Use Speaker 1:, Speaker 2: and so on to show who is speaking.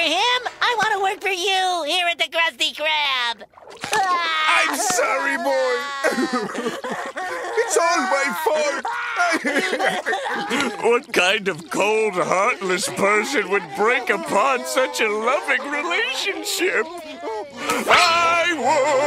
Speaker 1: him. I want to work for you here at the Krusty Krab.
Speaker 2: I'm sorry, boy. It's all my fault.
Speaker 3: What kind of cold, heartless person would break apart such a loving relationship? I